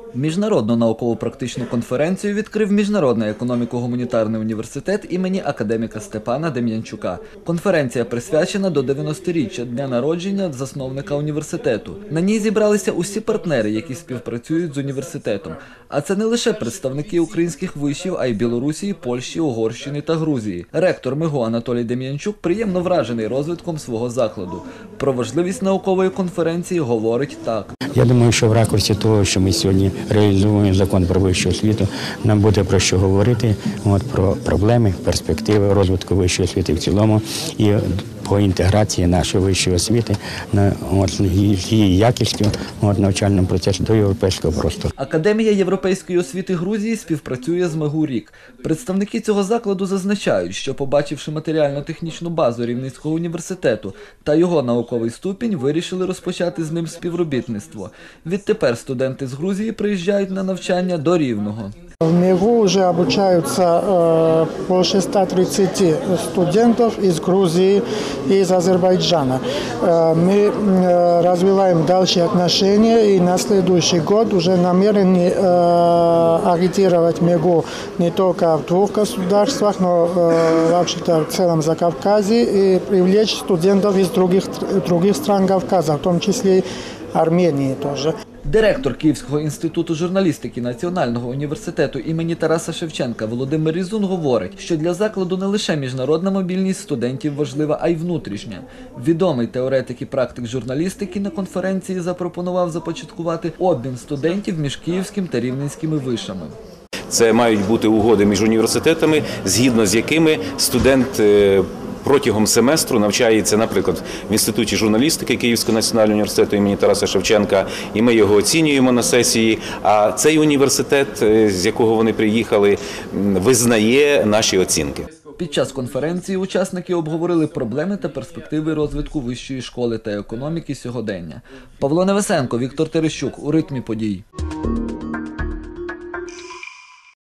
Міжнародну науково-практичну конференцію відкрив Міжнародний економіко-гуманітарний університет імені академіка Степана Дем'янчука. Конференція присвячена до 90-річчя дня народження засновника університету. На ній зібралися усі партнери, які співпрацюють з університетом. А це не лише представники українських вишів, а й Білорусі, Польщі, Угорщини та Грузії. Ректор МИГУ Анатолій Дем'янчук приємно вражений розвитком свого закладу. Про важливість наукової конференції говорить так. Я думаю, що в ракурсі того, що ми сьогодні реалізуємо закон про вищу освіту, нам буде про що говорити, про проблеми, перспективи розвитку вищої освіти в цілому і по інтеграції нашої вищої освіти, її якістю навчальному процесі до європейського простору. Академія європейської освіти Грузії співпрацює з МИГУ рік. Представники цього закладу зазначають, що, побачивши матеріально-технічну базу Рівненського університету та його науковий ступінь, вирішили розпочати з ним співробітництво. Відтепер студенти з Грузії приїжджають на навчання до Рівного. В МИГУ уже обучаются по 630 студентов из Грузии и из Азербайджана. Мы развиваем дальше отношения и на следующий год уже намерены агитировать МИГУ не только в двух государствах, но вообще-то в целом Закавказье и привлечь студентов из других стран Кавказа, в том числе и Армении тоже. Директор Київського інституту журналістики Національного університету імені Тараса Шевченка Володимир Різун говорить, що для закладу не лише міжнародна мобільність студентів важлива, а й внутрішня. Відомий теоретик і практик журналістики на конференції запропонував започаткувати обмін студентів між київським та рівненськими вишами. Це мають бути угоди між університетами, згідно з якими студент протягом семестру навчається, наприклад, в Інституті журналістики Київського національного університету імені Тараса Шевченка, і ми його оцінюємо на сесії, а цей університет, з якого вони приїхали, визнає наші оцінки. Під час конференції учасники обговорили проблеми та перспективи розвитку вищої школи та економіки сьогодення. Павло Невесенко, Віктор Терещук. У ритмі подій.